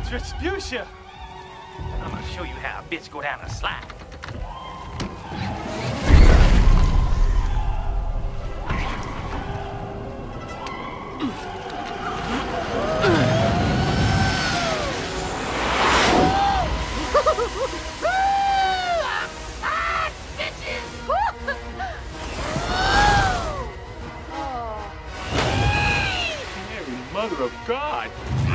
Respucia! I'm gonna show you how a bitch go down a slide. Mary, Mother of God!